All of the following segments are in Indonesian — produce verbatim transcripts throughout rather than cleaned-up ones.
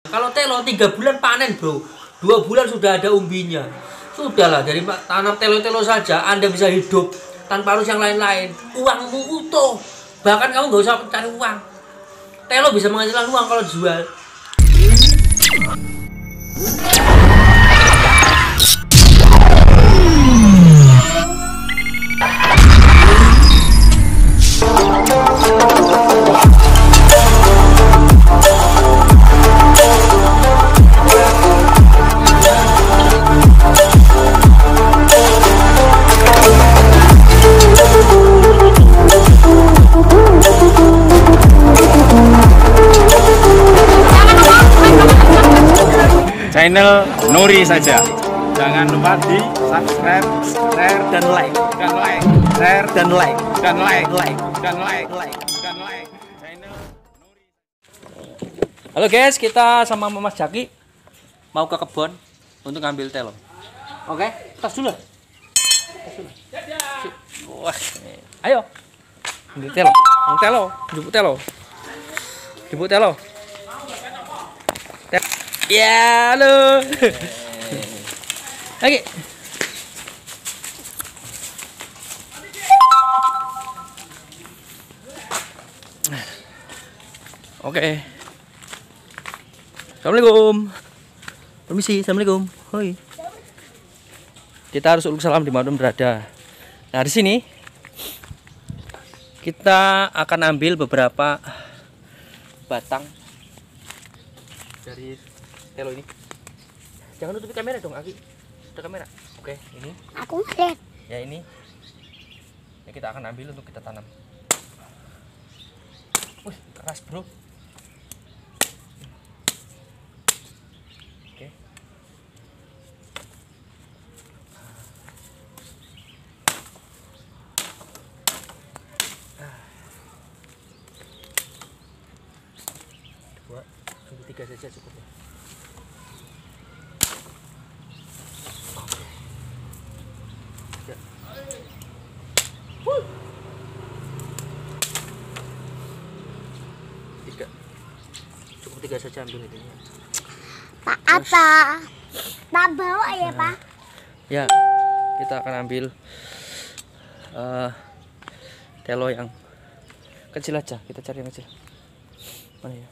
Kalau telo tiga bulan panen bro, dua bulan sudah ada umbinya. Sudahlah, dari tanam telo-telo saja Anda bisa hidup tanpa harus yang lain-lain. Uangmu utuh, bahkan kamu nggak usah cari uang. Telo bisa menghasilkan uang kalau dijual. Channel Nuri saja. Jangan lupa di subscribe, share dan like, dan like, share dan like, dan like, like, dan like, like, dan like. Channel Nuri. Halo guys, kita sama Mas Jaki mau ke kebun untuk ngambil telo. Oke, tas dulu. Tas dulu. Wah, ayo. Ambil telo, ambil telo, jemput telo. Jemput telo. Ya, halo. Lagi. Oke. Assalamualaikum. Permisi, assalamualaikum. Hoi. Kita harus uluk salam dimanapun berada. Nah, di sini kita akan ambil beberapa batang dari telo ini. Jangan tutupi kamera dong, Aki. Sudah kamera. Oke, ini. Aku lihat. Ya ini. Ini kita akan ambil untuk kita tanam. Wih, keras, Bro. Oke. Dua, sampai tiga saja cukup ya. Tiga, cukup tiga saja ambil itu. Pak apa? Tak bawa ya Pak? Ya, kita akan ambil uh, telo yang kecil aja. Kita cari yang kecil. Mana ya?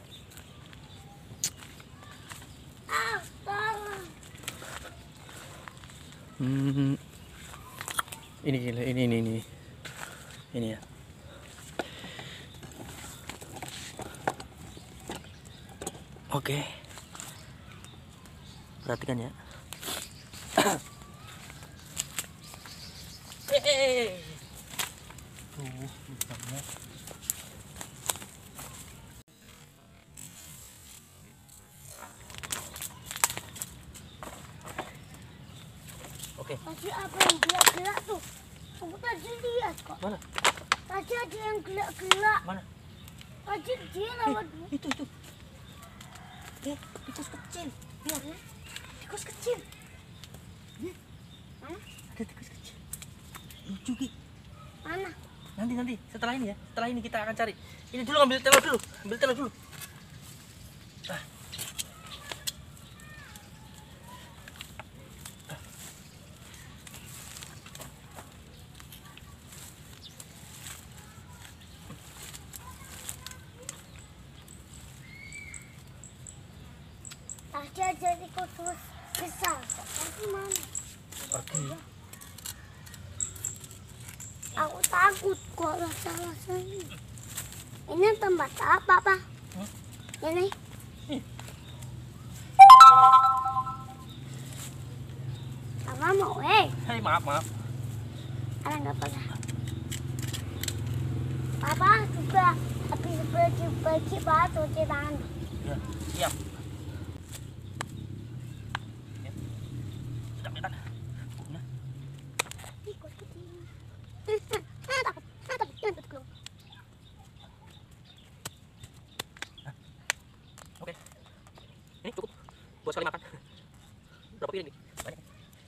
Hmm, ini gila, ini ini ini ini ya. Oke, perhatikan ya. Hehehe. Tuh, misalnya. Oke. Tadi apa yang gelak-gelak tuh? Aku tadi lihat kok. Mana? Tadi ada yang gelak-gelak. Mana? Tadi dia lewat. Eh, itu itu. Eh, tikus kecil. Lihat ya. Tikus kecil. Lihat. Mana? Ada tikus kecil. Lucu Ki. Mana? Nanti nanti setelah ini ya. Setelah ini kita akan cari. Ini dulu ambil telo dulu. Ambil telo dulu. Ah. Tadi ada tikus besar. Tapi mana? Oke. Aku takut kok rasa-rasanya. Ini tempat apa Pak? Hmm? Ini. Ih. Apa mau eh? Hai, maaf maaf. Ada nggak apa-apa. Papa juga habis baju-baju Pak cuci tangan. Ya, siap. Ya. Sudah kelihatan. Nah, Tikus kecil. Ah, takut. Ah, takut. Jangan tutup. oke. Ini cukup buat sekali makan. Berapa piring nih? Banyak.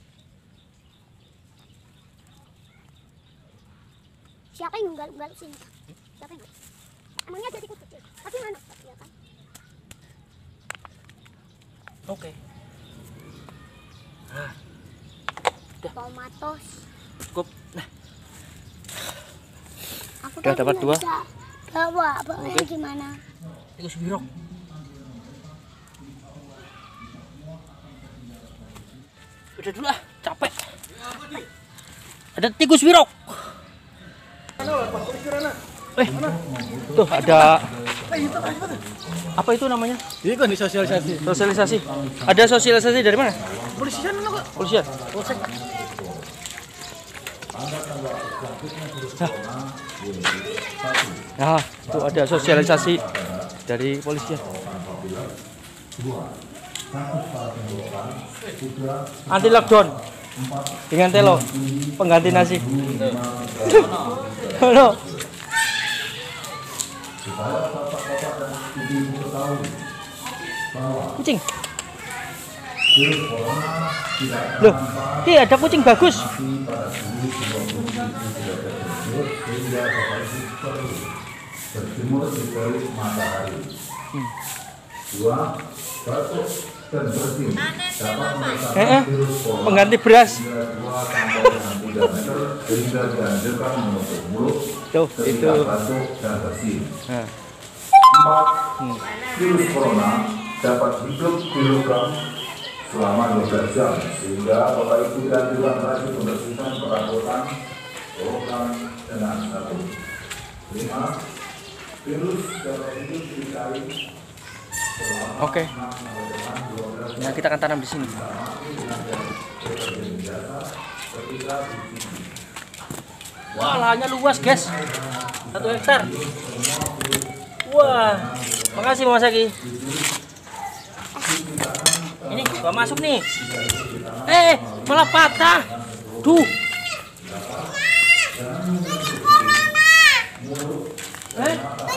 Siapa yang nggaruk-nggaruk sini? Siapa yang? Emangnya ada tikus kecil? Tapi mana? Ya kan? Oke. Nah, Tomatos. cukup. Nah, Aku udah tadi dapat nggak dua. bisa bawa, bawanya Oke. gimana? tikus wirok. Udah dulu ah, capek. Ada tikus wirok. Eh, tuh ada apa itu namanya? Ini kan disosialisasi. Sosialisasi. Ada sosialisasi dari mana? Polisian mana kok? Polisian. Polsek. Nah, itu ada sosialisasi dari polisian. Anti lockdown dengan telo pengganti nasi. Halo. Kucing. Loh, ini ada kucing bagus. Berjemur di terik matahari. Dua, batuk dan bersin dapat menyebabkan Eh, eh, virus corona pengganti beras. hingga dua sampai dengan tiga meter sehingga dianjurkan menutup mulut Tuh, ketika itu. batuk dan bersin. Nah, Empat, virus corona dapat hidup di lubang selama dua belas jam sehingga Bapak Ibu dianjurkan rajin membersihkan perabotan lubang dengan sabun. Lima, virus dapat hidup di kain. oke. Nah, kita akan tanam di sini. Wah, lahannya luas, guys. Satu hektar. Wah, makasih Mas Aki. Ini gua masuk nih. Eh, malah patah. Duh. Eh?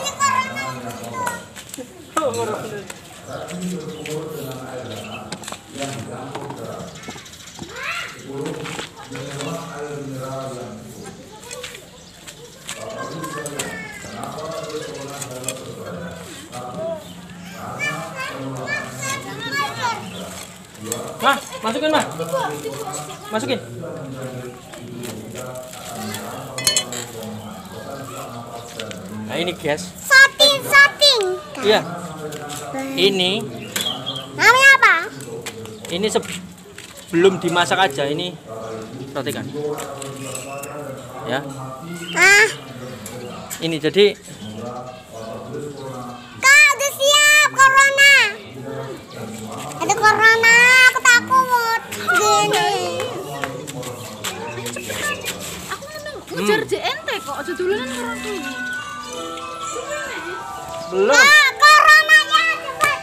Mah, masukin mah. Masukin. Nah, ini guys. Sating, sating. Iya. Ini Namanya apa? ini sebelum dimasak aja ini perhatikan. Ya. Ah, Ini jadi Kak, udah siap corona. Ada corona, aku takut. Gini. Aku memang ngejar J N T kok, aja duluan orang tuh. belum. Kak, coronanya cepat.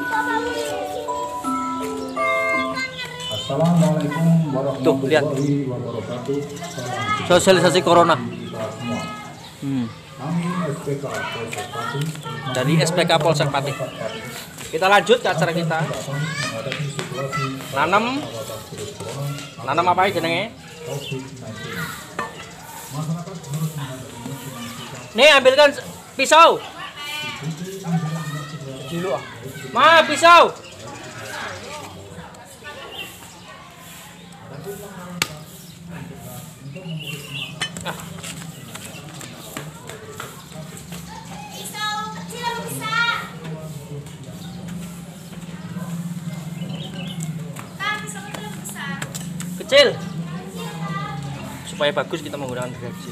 Assalamualaikum Tuh, lihat. warahmatullahi wabarakatuh. Sosialisasi corona. Semua. Hmm. Kami S P K Polsek Pati Dari S P K Polsek Pati. Kita lanjut ke acara kita. menghadapi situasi Nanam, atas virus corona nanam apa ya jenenge? COVID sembilan belas. Masyarakat harus menghadapinya dengan sikap Nih, ambilkan pisau. Dulu ah. Ma, pisau. Kecil. Supaya bagus kita menggunakan gergaji kecil.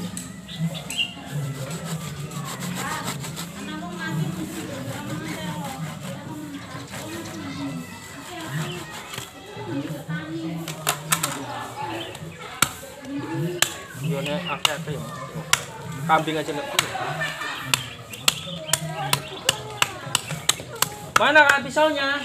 Ini akeh-akeh ya. Kambing aja enggak. Mana kan pisaunya?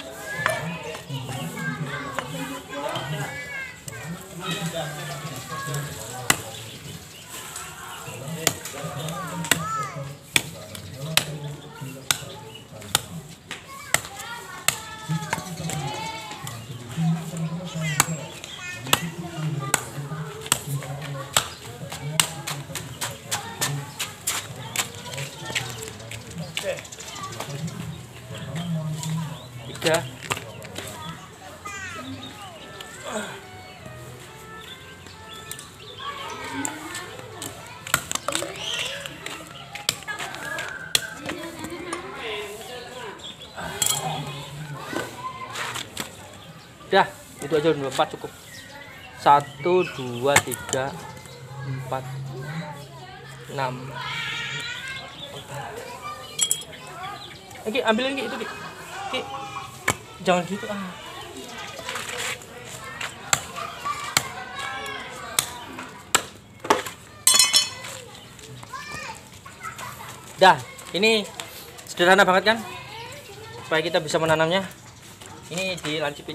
Tiga. Dah, itu aja dulu, empat cukup. Satu, dua, tiga, empat, enam. Oke, ambilin Ki, itu Ki. Ki. Jangan gitu ah. Dah, ini sederhana banget kan? Supaya kita bisa menanamnya. Ini dilancipin.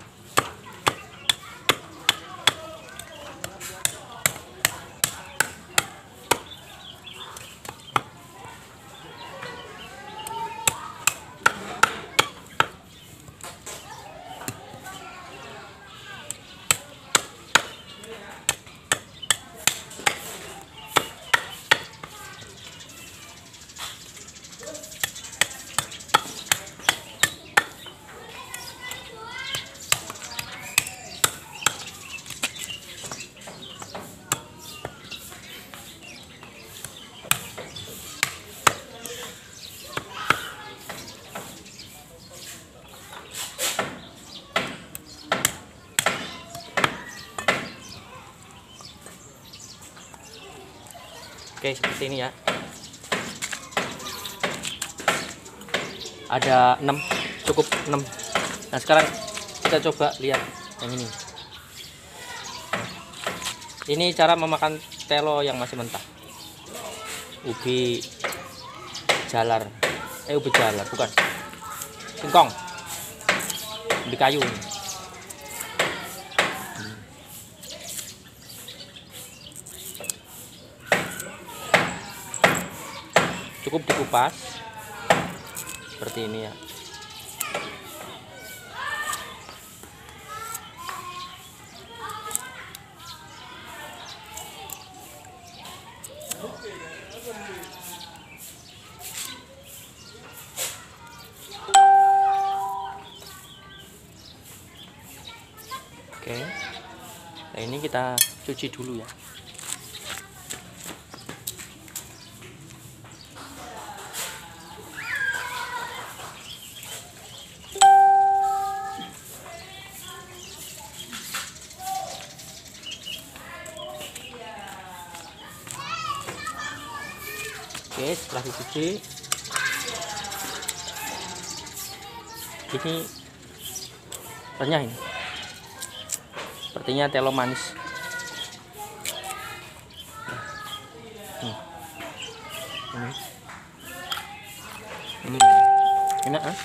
Oke, seperti ini ya. Ada enam, cukup enam. Nah, sekarang kita coba lihat yang ini. Ini cara memakan telo yang masih mentah. Ubi jalar. Eh, ubi jalar, bukan. Singkong. Ubi kayu. Cukup dikupas seperti ini ya. Oke, nah ini kita cuci dulu ya. Oke, setelah dicuci, ini renyah ini. Sepertinya telo manis. Hmm. Hmm. Hmm. Enak kan?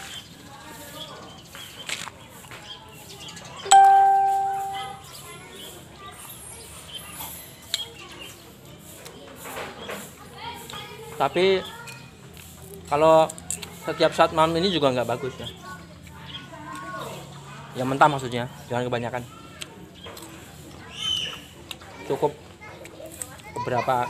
Tapi kalau setiap saat malam ini juga nggak bagus ya. Yang mentah maksudnya, jangan kebanyakan. Cukup beberapa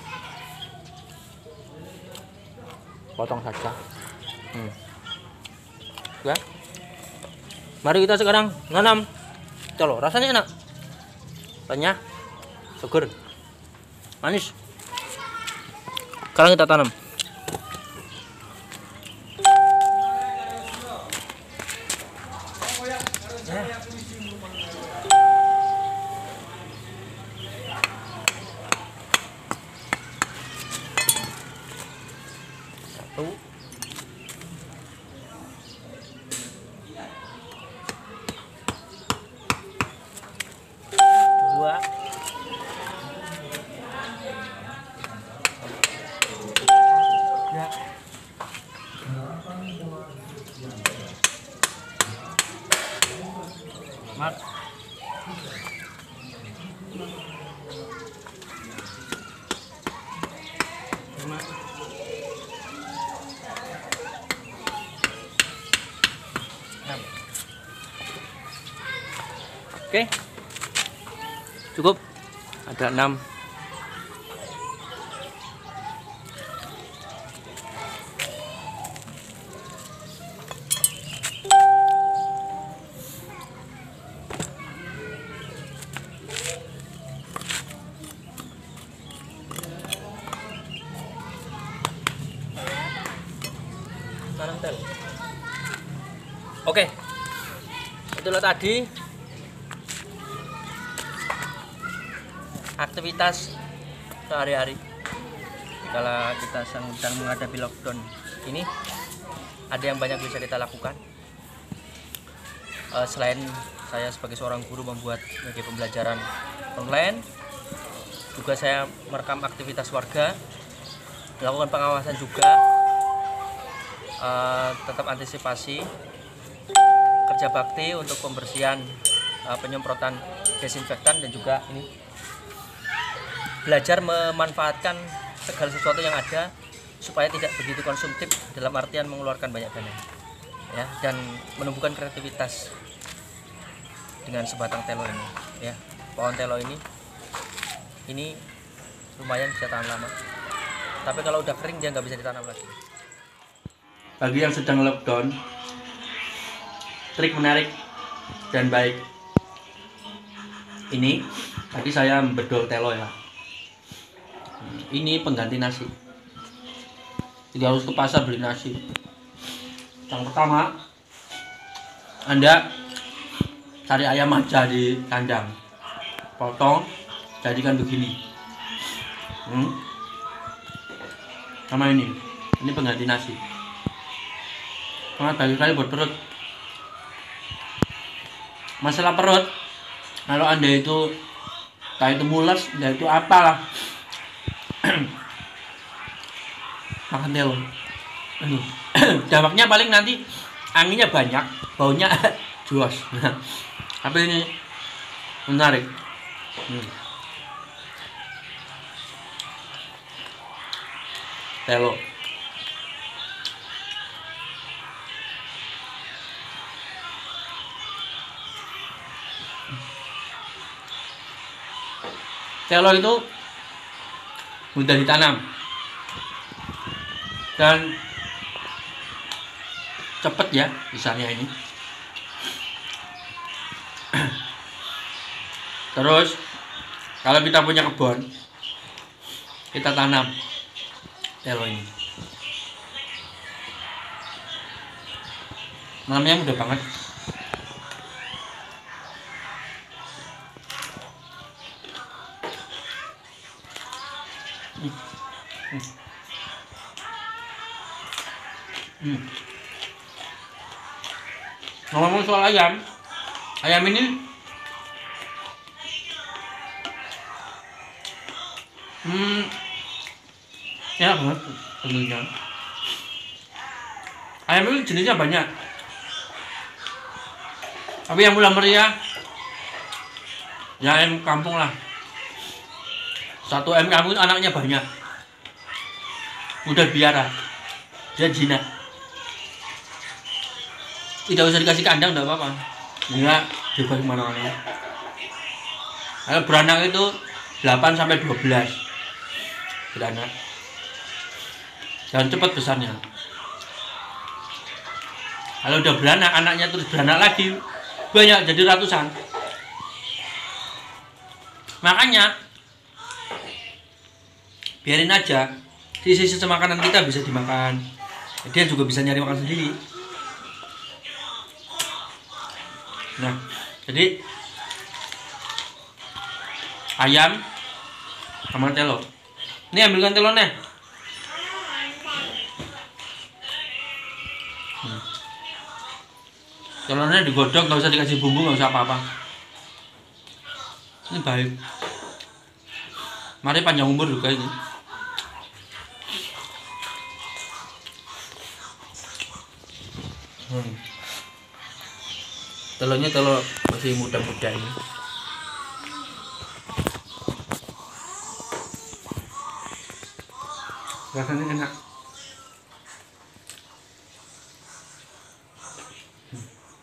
potong saja. Hmm. Ya. Mari kita sekarang nanam telo. Rasanya enak, renyah, seger, manis. Sekarang kita tanam. Satu, dua, tiga, empat, lima, enam. Oke, cukup, ada enam. Tanam telo. Oke, itulah tadi aktivitas sehari-hari kala kita sedang menghadapi lockdown ini. Ada yang banyak bisa kita lakukan. Uh, selain saya sebagai seorang guru membuat media pembelajaran online, juga saya merekam aktivitas warga, melakukan pengawasan juga, uh, tetap antisipasi, kerja bakti untuk pembersihan, uh, penyemprotan desinfektan, dan juga ini belajar memanfaatkan segala sesuatu yang ada supaya tidak begitu konsumtif dalam artian mengeluarkan banyak dana, ya, dan menumbuhkan kreativitas dengan sebatang telo ini, ya. Pohon telo ini ini lumayan bisa tahan lama, tapi kalau udah kering dia nggak bisa ditanam lagi. Bagi yang sedang lockdown, trik menarik dan baik ini, tadi saya bedol telo ya, ini pengganti nasi, tidak harus ke pasar beli nasi. Yang pertama, Anda cari ayam aja di kandang, potong, jadikan begini, hmm. sama ini, ini pengganti nasi, sangat baik sekali buat perut. Masalah perut, kalau Anda itu entah itu mules, entah itu apalah, makan telo ini. Dampaknya paling nanti anginnya banyak, baunya juas. Tapi ini menarik. hmm. Telo Telo itu mudah ditanam dan cepet ya, misalnya ini. Terus kalau kita punya kebun, kita tanam telo ini. Namanya mudah banget. Hmm. Hmm. Hmm. Ngomong soal ayam, ayam ini hmm, enak banget tentunya. Ayam itu jenisnya banyak, tapi yang mula meriah ya ayam kampung lah. Satu ayam kampung anaknya banyak, mudah biara, dia jinak. Tidak usah dikasih kandang, tidak apa-apa, dia bebas kemana-mana. Kalau beranak itu delapan sampai dua belas beranak, dan cepat besarnya. Kalau udah beranak, anaknya terus beranak lagi, banyak, jadi ratusan. Makanya biarin aja, sisa-sisa makanan kita bisa dimakan, dia juga bisa nyari makan sendiri. Nah, jadi ayam sama telo. Ini ambilkan telurnya. Hmm. Telurnya digodok, nggak usah dikasih bumbu, nggak usah apa-apa. Ini baik. Mari panjang umur juga ini. Hmm. Telurnya telur masih muda-muda ini. Rasanya enak. Hmm.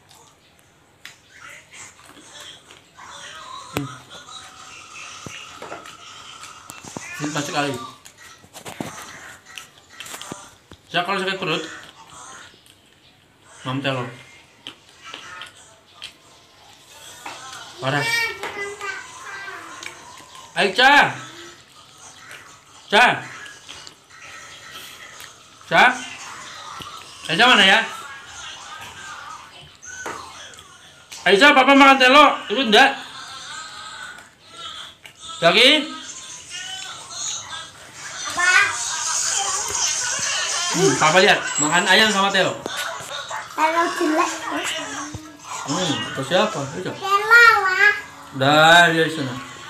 Hmm. Ini pas sekali. Saya kalau sakit perut, mam telur. Paras. Aicha. Cha. Cha. Aicha mana ya? Aicha, papa makan telo. Itu enggak. Jaki. Hmm, Papa lihat makan ayam sama Telo. Kalau jelek. Hmm, terus siapa? Itu. Telo lah. Dah dia di sana.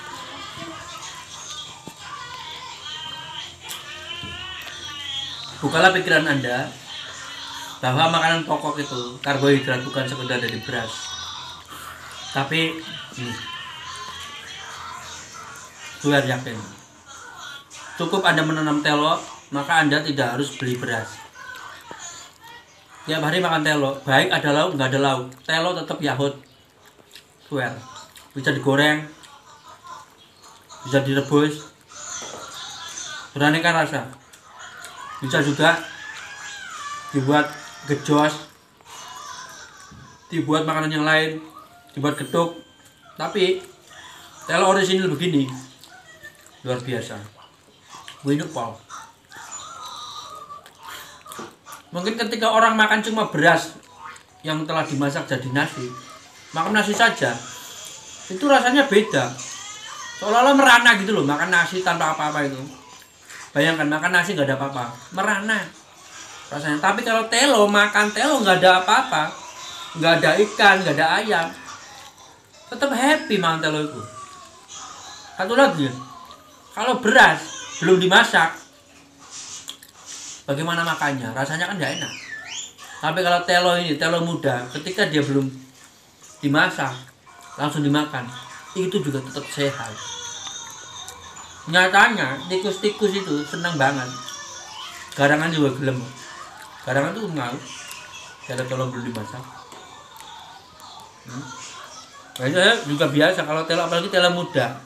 Bukalah pikiran Anda bahwa makanan pokok itu karbohidrat bukan sekedar dari beras, tapi hmm, luar yakin cukup Anda menanam telo, maka Anda tidak harus beli beras. Tiap hari makan telo, baik ada lauk nggak ada lauk, telo tetap yahut, swear. Bisa digoreng, bisa direbus, beraneka rasa. Bisa juga dibuat gejos, dibuat makanan yang lain, dibuat getuk. Tapi telo orisinil begini luar biasa. Winuk pol. Mungkin ketika orang makan cuma beras yang telah dimasak jadi nasi, makan nasi saja, itu rasanya beda. Seolah-olah merana gitu loh, makan nasi tanpa apa-apa itu. Bayangkan makan nasi nggak ada apa-apa, merana rasanya. Tapi kalau telo, makan telo nggak ada apa-apa, nggak ada ikan, nggak ada ayam, tetap happy makan telo itu. Satu lagi, kalau beras belum dimasak, bagaimana makannya? Rasanya kan nggak enak. Tapi kalau telo ini, telo muda, ketika dia belum dimasak, langsung dimakan, itu juga tetap sehat. Nyatanya tikus-tikus itu senang banget. Garangan juga gelem. Garangan tuh mau ada telo belum dimasak. Hmm. Nah, saya juga biasa kalau telo, apalagi telo muda.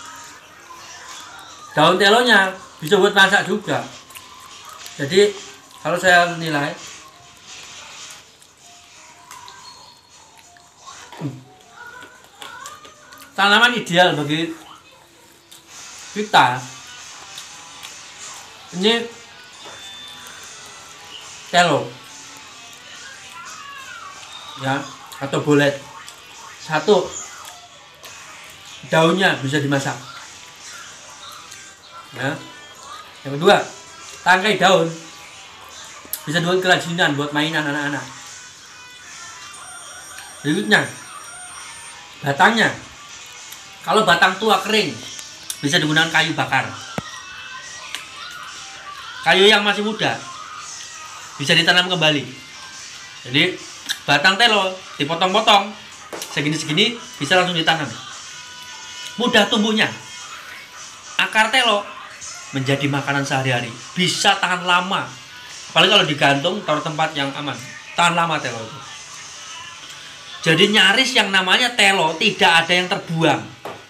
Daun telonya bisa buat masak juga. Jadi kalau saya nilai, hmm, tanaman ideal bagi kita ini telo ya, atau bolet. Satu, daunnya bisa dimasak ya. Yang kedua, tangkai daun bisa buat kerajinan, buat mainan anak-anak. Berikutnya, batangnya, kalau batang tua kering bisa digunakan kayu bakar. Kayu yang masih muda bisa ditanam kembali. Jadi batang telo dipotong-potong segini-segini bisa langsung ditanam. Mudah tumbuhnya. Akar telo menjadi makanan sehari-hari, bisa tahan lama. Apalagi kalau digantung taruh tempat yang aman, tahan lama telo itu. Jadi nyaris yang namanya telo tidak ada yang terbuang.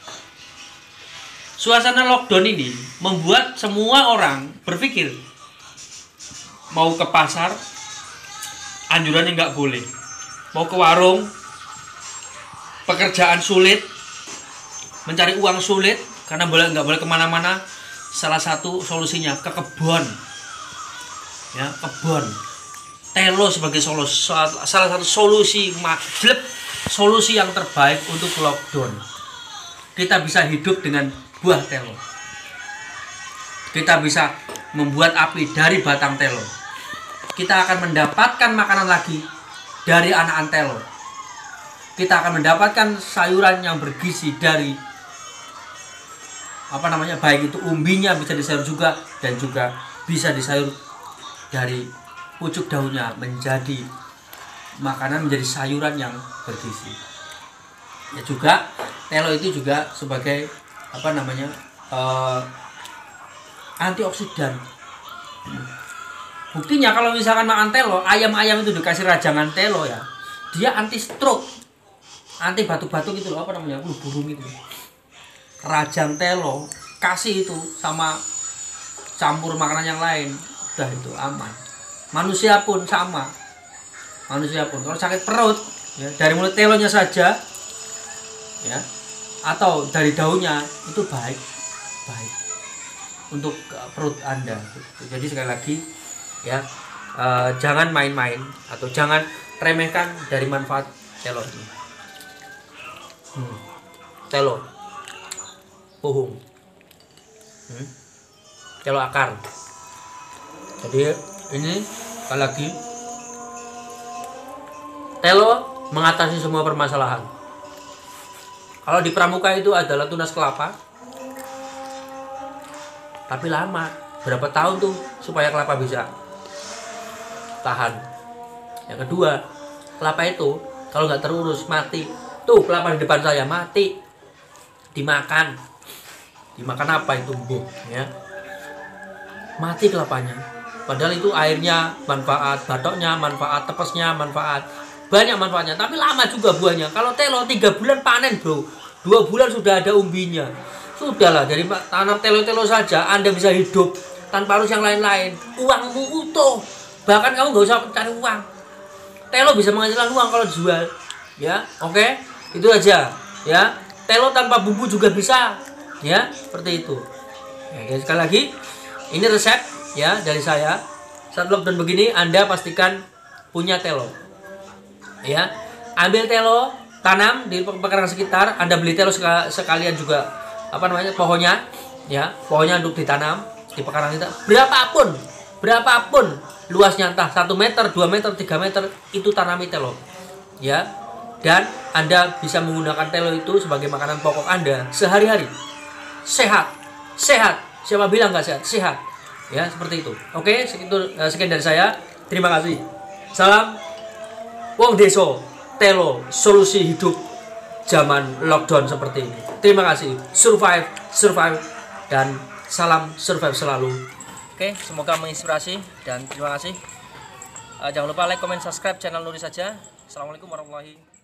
Suasana lockdown ini membuat semua orang berpikir mau ke pasar, anjurannya nggak boleh. Mau ke warung, pekerjaan sulit, mencari uang sulit karena boleh nggak boleh kemana-mana. Salah satu solusinya ke kebun, ya kebun. Telo sebagai solusi, salah satu solusi majleb, solusi yang terbaik untuk lockdown. Kita bisa hidup dengan buah telo. Kita bisa membuat api dari batang telo. Kita akan mendapatkan makanan lagi dari anakan telo. Kita akan mendapatkan sayuran yang bergizi dari apa namanya, baik itu umbinya bisa disayur juga, dan juga bisa disayur dari pucuk daunnya menjadi makanan, menjadi sayuran yang bergizi. Ya juga telo itu juga sebagai apa namanya uh, antioksidan. Buktinya kalau misalkan makan telo, ayam-ayam itu dikasih rajangan telo ya, dia anti stroke, anti batuk-batuk gitu loh, apa namanya, flu burung itu. Rajang telo kasih itu sama campur makanan yang lain, udah itu aman. Manusia pun sama, manusia pun kalau sakit perut ya, dari mulut telonya saja ya, atau dari daunnya itu baik, baik untuk perut Anda. Jadi sekali lagi ya, uh, jangan main-main atau jangan remehkan dari manfaat telo ini. Hmm. Telo pohung. Hmm. Telo akar. Jadi ini sekali lagi telo mengatasi semua permasalahan. Kalau di pramuka itu adalah tunas kelapa, tapi lama, berapa tahun tuh supaya kelapa bisa tahan. Yang kedua, kelapa itu kalau nggak terurus mati. Tuh kelapa di depan saya mati, dimakan, dimakan apa itu bu? Ya, mati kelapanya. Padahal itu airnya manfaat, batoknya manfaat, tepesnya manfaat, banyak manfaatnya. Tapi lama juga buahnya. Kalau telo tiga bulan panen bro, dua bulan sudah ada umbinya. Sudahlah, dari tanam telo-telo saja Anda bisa hidup tanpa harus yang lain-lain. Uangmu utuh, bahkan kamu nggak usah cari uang. Telo bisa menghasilkan uang kalau dijual. Ya, oke, okay? Itu aja. Ya, telo tanpa bumbu juga bisa. Ya, seperti itu. Ya, sekali lagi, ini resep ya dari saya. Saat lockdown begini, Anda pastikan punya telo. Ya, ambil telo, tanam di pekarangan sekitar. Anda beli telo sekalian juga apa namanya pohonnya, ya pohonnya untuk ditanam di pekarangan kita. Berapapun, berapapun luasnya, entah satu meter, dua meter, tiga meter, itu tanami telo. Ya. Dan Anda bisa menggunakan telo itu sebagai makanan pokok Anda sehari-hari. Sehat, sehat. Siapa bilang nggak sehat? Sehat. Ya, seperti itu. Oke, segitu sekian dari saya. Terima kasih. Salam Wong Deso, telo, solusi hidup zaman lockdown seperti ini. Terima kasih. Survive, survive, dan salam survive selalu. Oke, semoga menginspirasi dan terima kasih. Uh, jangan lupa like, comment, subscribe channel Nuri Saja. Assalamualaikum warahmatullahi wabarakatuh.